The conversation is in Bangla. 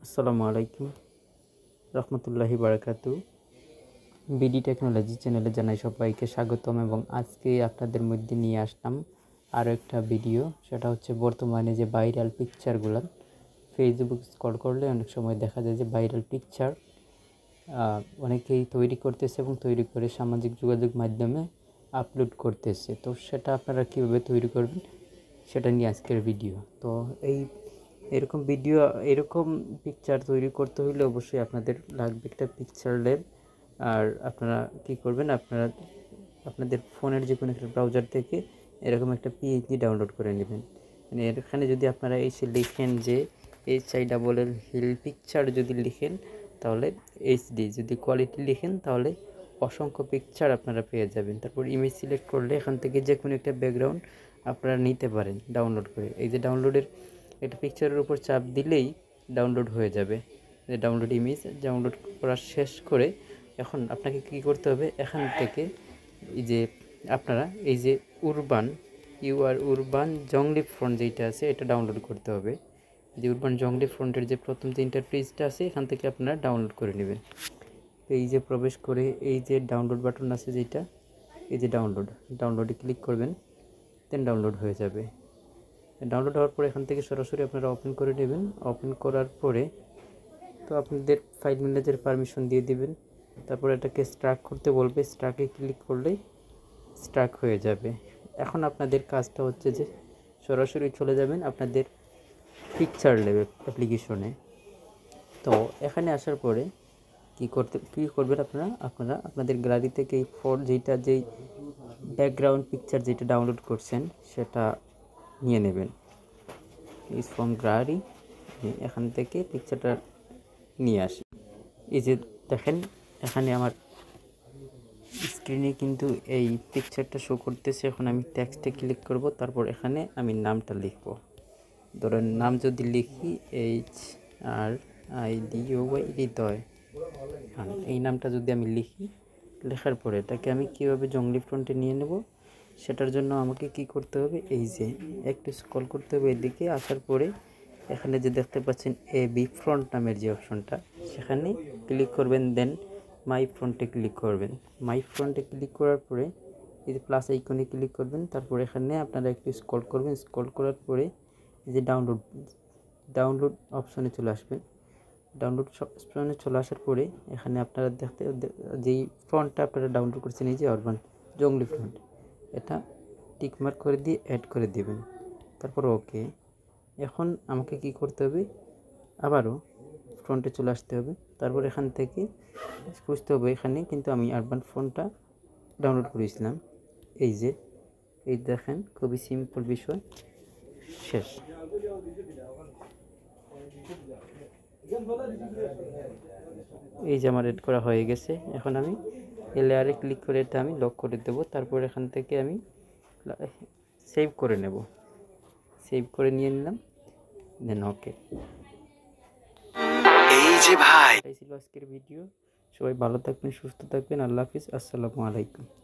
আসসালামু আলাইকুম রহমতুল্লাহি বারাকাতু। বিডি টেকনোলজি চ্যানেলে জানাই সবাইকে স্বাগতম এবং আজকে আপনাদের মধ্যে নিয়ে আসলাম আরও একটা ভিডিও। সেটা হচ্ছে বর্তমানে যে ভাইরাল পিকচারগুলো ফেসবুক স্ক্রল করলে অনেক সময় দেখা যায় যে ভাইরাল পিকচার অনেকেই তৈরি করতেছে এবং তৈরি করে সামাজিক যোগাযোগ মাধ্যমে আপলোড করতেছে। তো সেটা আপনারা কীভাবে তৈরি করবেন সেটা নিয়ে আজকের ভিডিও। তো এরকম পিকচার তৈরি করতে হলে অবশ্যই আপনাদের লাগবে একটা পিকচার ল্যাব। আর আপনারা কি করবেন, আপনাদের ফোনের যে কোনো একটা ব্রাউজার থেকে এরকম একটা পিএনজি ডাউনলোড করে নেবেন। মানে এখানে যদি আপনারা এসে লিখেন যে HILL পিকচার যদি লিখেন তাহলে HD, যদি কোয়ালিটি লিখেন তাহলে অসংখ্য পিকচার আপনারা পেয়ে যাবেন। তারপর ইমেজ সিলেক্ট করলে এখান থেকে যে কোনো একটা ব্যাকগ্রাউন্ড আপনারা নিতে পারেন ডাউনলোড করে। এই যে ডাউনলোডের একটা পিকচারের উপর চাপ দিলেই ডাউনলোড হয়ে যাবে। ডাউনলোড ইমেজ ডাউনলোড করা শেষ করে এখন আপনাকে কি করতে হবে, এখান থেকে এই যে আপনারা এই যে উরবান জংলি ফন্ট যেটা আছে এটা ডাউনলোড করতে হবে। যে উরবান জংলি ফন্টের যে প্রথম যে ইন্টারফেসটা আছে এখান থেকে আপনারা ডাউনলোড করে নেবেন। এই যে প্রবেশ করে এই যে ডাউনলোড বাটন আছে যেটা, এই যে ডাউনলোডে ক্লিক করবেন, দেন ডাউনলোড হয়ে যাবে। ডাউনলোড হওয়ার পরে এখান থেকে সরাসরি আপনারা ওপেন করে নেবেন। ওপেন করার পরে তো আপনাদের ফাইল ম্যানেজার পারমিশন দিয়ে দিবেন। তারপর এটাকে স্ট্রাক করতে বলবে, স্ট্রাকে ক্লিক করলেই স্ট্রাক হয়ে যাবে। এখন আপনাদের কাজটা হচ্ছে যে সরাসরি চলে যাবেন আপনাদের পিকচার ল্যাব অ্যাপ্লিকেশনে। তো এখানে আসার পরে কী করবেন আপনারা আপনাদের গ্যালারি থেকে এই যেই ব্যাকগ্রাউন্ড পিকচার যেটা ডাউনলোড করছেন সেটা নিয়ে নেবেন। ইজ ফ্রম গ্যালারি, এখান থেকে পিকচারটা নিয়ে আসি। এই যে দেখেন এখানে আমার স্ক্রিনে কিন্তু এই পিকচারটা শো করতেছে। এখন আমি টেক্সটে ক্লিক করব, তারপর এখানে আমি নামটা লিখব। ধরেন নাম যদি লিখি HRIDOY হৃদয়, এই নামটা যদি আমি লিখি, লেখার পরে এটাকে আমি কীভাবে জংলি ফ্রন্টে নিয়ে নেব সেটার জন্য আমাকে কি করতে হবে, এই যে একটু স্ক্রল করতে হবে এদিকে। আসার পরে এখানে যে দেখতে পাচ্ছেন AB ফ্রন্ট নামের যে অপশনটা সেখানে ক্লিক করবেন, দেন মাই ফ্রন্টে ক্লিক করবেন। মাই ফ্রন্টে ক্লিক করার পরে এই যে প্লাস আইকনে ক্লিক করবেন। তারপর এখানে আপনারা একটু স্ক্রল করবেন। স্ক্রল করার পরে এই যে ডাউনলোড অপশনে চলে আসবেন। ডাউনলোড অপশনে চলে আসার পরে এখানে আপনারা যেই ফ্রন্টটা আপনারা ডাউনলোড করছেন, এই যে অরবান জংলি ফ্রন্ট, এটা টিকমার্ক করে দিয়ে অ্যাড করে দেবেন। তারপর ওকে। এখন আমাকে কি করতে হবে, আবারও ফ্রন্টে চলে আসতে হবে। তারপর এখান থেকে খুঁজতে হবে, এখানে কিন্তু আমি আরবান ফোনটা ডাউনলোড করেছিলাম। এই দেখেন খুবই সিম্পল বিষয়, শেষ। এই যে আমার এড করা হয়ে গেছে। এখন আমি এই লেয়ারে ক্লিক করে এটা আমি লক করে দেব। তারপর এখান থেকে আমি সেভ করে নেব। সেভ করে নিয়ে নিলাম, দেন ওকে। এটাই ছিল আজকের ভিডিও। সবাই ভালো থাকবেন, সুস্থ থাকবেন। আল্লাহ হাফিজ, আসসালামু আলাইকুম।